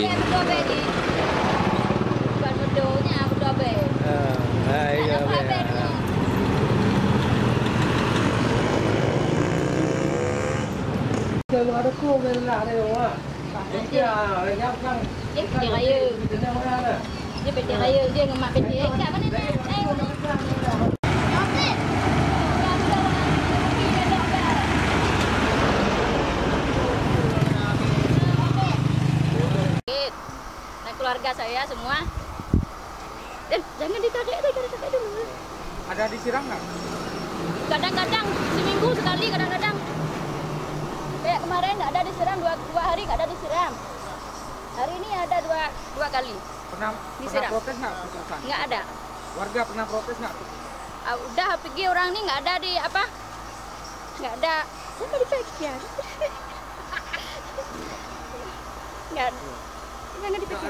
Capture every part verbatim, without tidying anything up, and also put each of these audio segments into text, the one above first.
Berdua be ni. Bukan berdoanya, berdua be. Ah, ah, iya be. Kalau ada kau belah ada orang. Dia dia kan. Dia petik raya. Dia petik raya, dia ngemak petik. Eh, kat mana nak? Eh, keluarga saya semua. Dan jangan ditarik, jangan ditarik dulu. Ada disiram nggak? Kadang-kadang seminggu sekali, kadang-kadang. Kayak kemarin nggak ada disiram, dua, dua hari nggak ada disiram. Hari ini ada dua dua kali. Pernah, pernah protes nggak putusan? Nggak ada. Warga pernah protes nggak? Uh, udah pergi orang ini nggak ada di apa? Nggak ada. Jangan dipegang. Nggak. Jangan dipegang.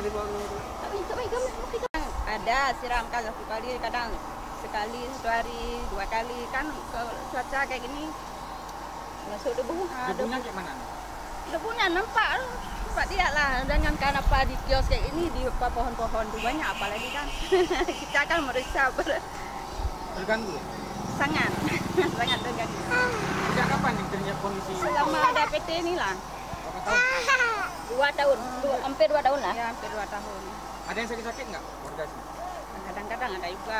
Ada siram kan satu kali, kadang sekali satu hari, dua kali kan cuaca kayak gini masuk debu. Debunya kayak mana? Debunya nampak, nampak tidak lah. Jangankan apa di kios kayak ini di pohon-pohon tuh banyak, apalagi kan kita kan meriksa ber terganggu. Sangat, sangat terganggu. Sejak kapan nih terlihat kondisi? Selama ada P T ini lah. Berapa tahun? Dua tahun, dua, hampir dua tahun lah. Ya, hampir dua tahun. Ada yang sakit-sakit nggak warga sini? Kadang-kadang ada juga.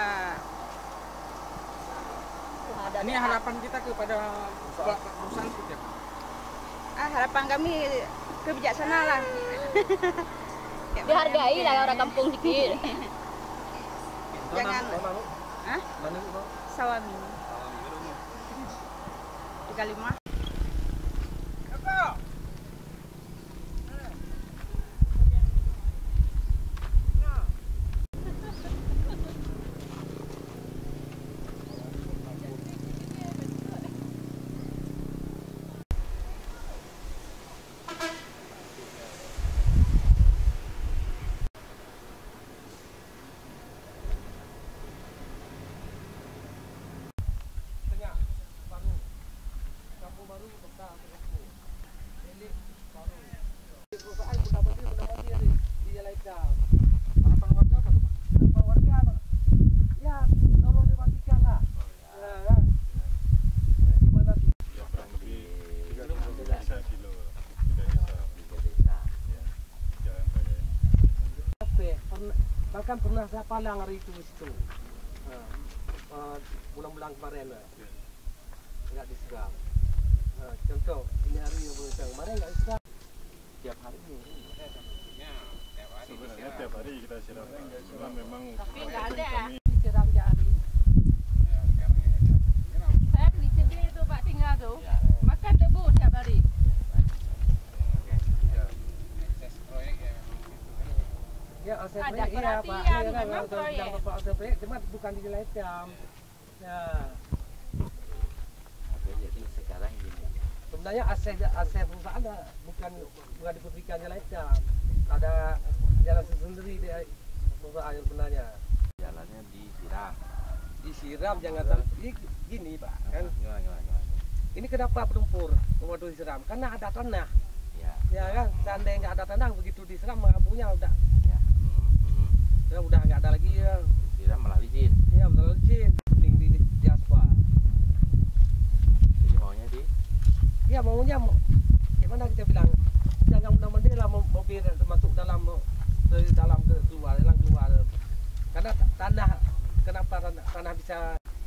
Ada ini harapan kita kepada perusahaan seperti apa? Ah, harapan kami kebijaksanaan lah. Dihargai lah orang kampung dikit. Jangan. Hah? Sawami. Tiga lima. Harapan warga apa tuh, Pak? Harapan warga apa? Ya, tolong dimatikan lah. Ya, kan? Nah, gimana tuh? Ya, kurang lebih tiga kilo tidak bisa ya, jalan raya. Oke, pernah, bahkan pernah saya palang hari itu di situ. Nah, uh, bulan-bulan kemarin lah. Nggak disiram. Nah, contoh, ini hari yang bulan kemarin nggak disiram. Tiap hari ini. Sebenarnya tiap hari kita siram, cuma memang Tapi nggak ada. kami Disiram tiap hari. Saya di sini itu Pak tinggal tuh. Makan debu tiap hari. Ya, aset Ada proyek, iya Pak. perhatian, Iya kan, memang kalau proyek. bilang Bapak aset proyek, cuma bukan di Jelaitam. Ya. Oke, jadi sekarang gini. Sebenarnya aset aset perusahaan ada, bukan bukan diberikan Jelaitam. Ada jalan sendiri di perusahaan yang sebenarnya. Jalannya disiram. Disiram jangan sampai gini Pak kan. Gimana, gimana, gimana? Ini kenapa berlumpur waktu disiram? Karena ada tanah. Ya. Ya kan, seandainya nggak ada tanah begitu disiram abunya udah Ya. Hmm. ya udah nggak ada lagi ya. Disiram malah licin. Ya betul licin, mending di, di aspal. Jadi maunya di Ya maunya mau gimana kita bilang jangan mudah-mudahan lah mobil masuk dalam dari dalam ke keluar, dalam keluar. Karena tanah kenapa tanah, tanah bisa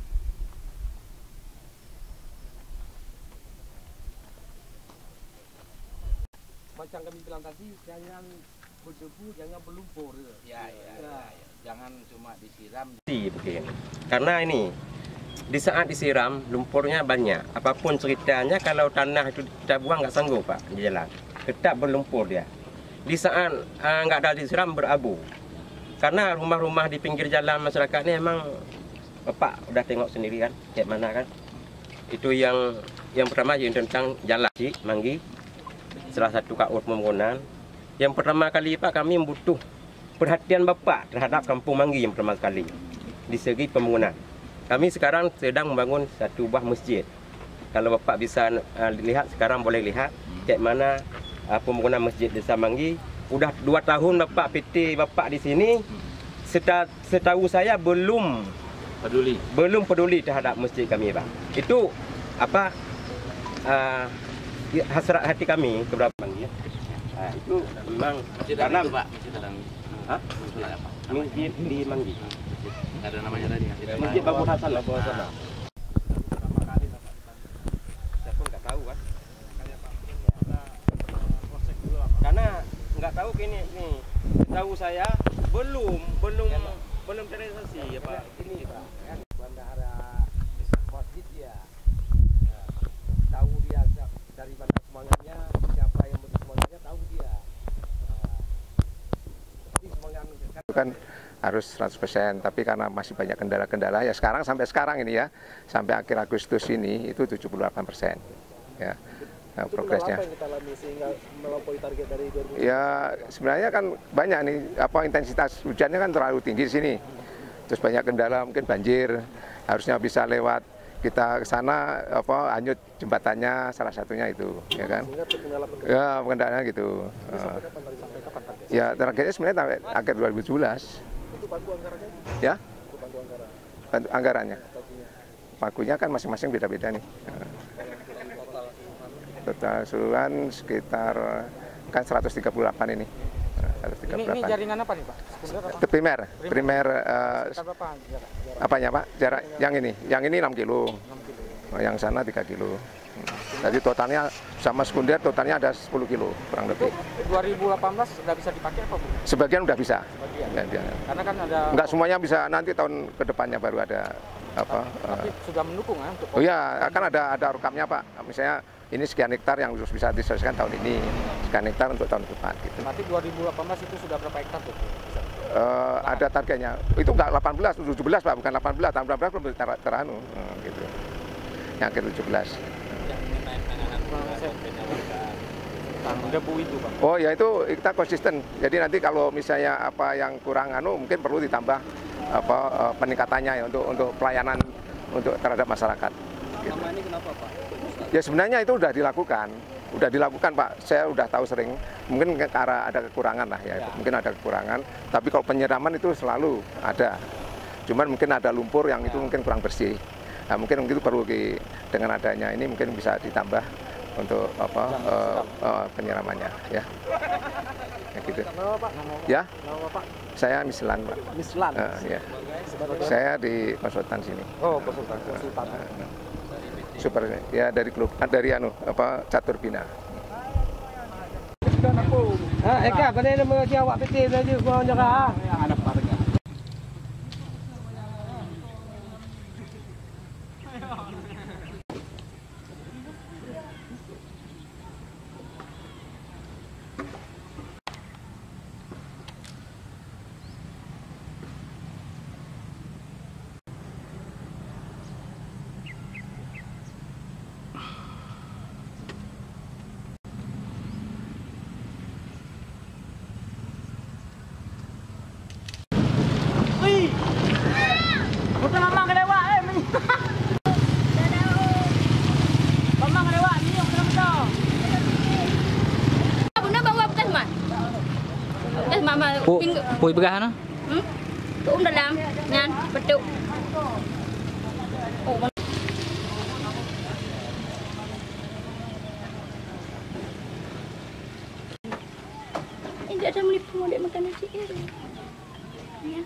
macam kami bilang tadi jangan berdebu, jangan berlumpur. ya, ya, ya, ya. Jangan cuma disiram. Begini. Karena ini di saat disiram lumpurnya banyak. Apapun ceritanya kalau tanah itu kita buang nggak sanggup Pak di jalan. Tetap berlumpur dia. Di saat uh, nggak ada disiram berabu. Karena rumah-rumah di pinggir jalan masyarakat ini emang Bapak udah tengok sendiri kan, kayak mana kan. Itu yang yang pertama yang tentang jalan Manggi. Salah satu K U pembangunan. Yang pertama kali Pak kami butuh perhatian Bapak terhadap Kampung Manggi yang pertama kali di segi pembangunan. Kami sekarang sedang membangun satu buah masjid. Kalau Bapak bisa uh, lihat sekarang boleh lihat kayak mana uh, pembangunan masjid Desa Manggi udah dua tahun Bapak P T Bapak di sini. Seta, setahu saya belum Peduli. belum peduli terhadap masjid kami, Pak. Itu apa uh, hasrat hati kami kepada Bang ya. Uh, itu memang Masjid karena itu, Pak. Masjid Dadang. Hah? Masjid apa? Masjid di Manggi. Nggak ada namanya tadi. Masjid Babu Hasan lah. Nah. Saya pun nggak tahu kan. Karena nggak tahu gini nih. Tahu saya belum belum belum terrealisasi apa Ini Pak, kan bandara masjid ya. Nah, tahu dia dari mana semangatnya, siapa yang bentuk semangatnya, tahu dia. Nah, tapi semangat Itu kan harus seratus persen, tapi karena masih banyak kendala-kendala ya sekarang sampai sekarang ini ya, sampai akhir Agustus ini itu tujuh puluh delapan persen ya. Nah, progresnya. Apa yang kita alami sehingga melampaui target dari dua ribu? Ya sebenarnya kan banyak nih apa intensitas hujannya kan terlalu tinggi di sini. Terus banyak kendala mungkin banjir, harusnya bisa lewat kita ke sana apa hanyut jembatannya salah satunya itu ya kan. Ya kendalanya gitu. Sampai kapan tadi? Sampai kapan target? Ya targetnya sebenarnya sampai akhir dua ribu tujuh belas. Itu pagu anggarannya? Ya, Itu pagu anggaran. bantu anggarannya. Pagunya. Pagunya kan masing-masing beda-beda nih. Total keseluruhan sekitar kan seratus tiga puluh delapan ini. seratus tiga Ini, puluh ini delapan. jaringan apa nih Pak? Sekunder apa? Itu primer, primer eh, Sekitar berapa jarak? Jarak apanya Pak? Jarak yang ini, yang ini enam kilo, enam kilo. yang sana tiga kilo. Hmm. Jadi totalnya sama sekunder totalnya ada sepuluh kilo kurang Itu lebih. dua ribu delapan belas sudah bisa dipakai apa Bu? Sebagian udah bisa. Sebagian. Ya, ya. Karena kan ada. Enggak semuanya bisa, nanti tahun kedepannya baru ada apa? Tapi eh, sudah mendukung ya untuk. Oh iya, akan ada ada rekamnya Pak. Misalnya ini sekian hektar yang harus bisa diselesaikan tahun ini, sekian hektar untuk tahun depan gitu. Berarti dua ribu delapan belas itu sudah berapa hektar tuh? Bisa. Uh, ada targetnya. Itu enggak delapan belas, tujuh belas Pak, bukan delapan belas. Tahun delapan belas belum ter teranu hmm, gitu. Yang ke tujuh belas. Tentang debu itu Pak. Oh ya itu kita konsisten. Jadi nanti kalau misalnya apa yang kurang anu mungkin perlu ditambah apa uh, peningkatannya ya untuk untuk pelayanan untuk terhadap masyarakat. Gitu. Sama ini kenapa Pak? Ya sebenarnya itu sudah dilakukan, udah dilakukan Pak. Saya udah tahu sering. Mungkin karena ada kekurangan lah ya, itu. Mungkin ada kekurangan. Tapi kalau penyiraman itu selalu ada. Cuman mungkin ada lumpur yang itu mungkin kurang bersih. Nah, mungkin itu perlu di, dengan adanya ini mungkin bisa ditambah untuk apa uh, uh, penyiramannya ya. Ya gitu. Nama Pak? Ya, Nama Pak? saya Mislan Pak. Mislan. Uh, ya. Sebagai Saya di konsultan sini. Oh, konsultan. Konsultan. Super ya dari klub dari anu apa Catur Bina. Ah, Eka, pada nama dia awak P T tadi gua nyerah. Ada harga. Betul mamang kelewat eh. Mamang kelewat ni betul betul. Bunda bawa bekas mat. Bekas mama pinggul. Pui begah na? Hmm? Tuum dalam ngan petuk. Oh. Ini ada melipu dia makan nasi air. Ya.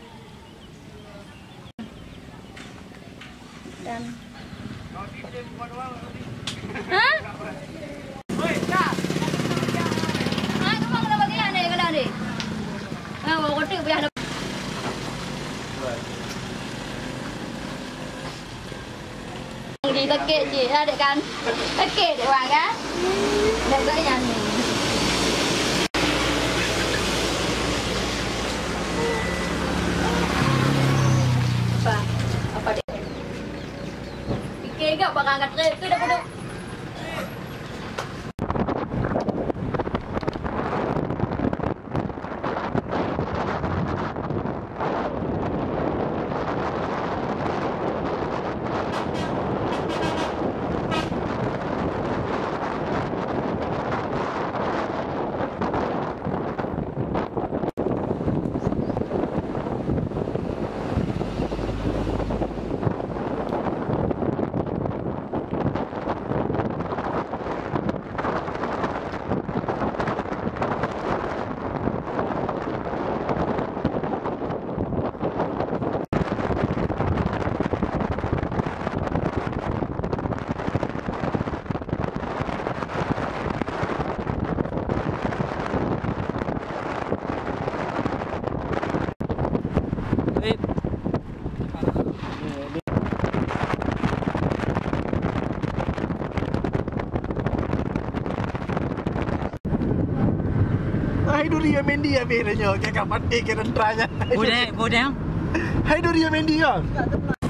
Dan hah? Oi, Kak. Ah, kamu mau bagi ane kalau ni. Ah, mau kotak biar. Di tekek je, ada kan? Tekek dek wang kan? Dek tak yang ni. Apa? Apa dek? Fikir ke bakal angkat trip tu dah duduk. Hai Duria Mendy ya bedanya kayak kapan deh keren tranya. Bude, bude. Hai Duria Mendy ya.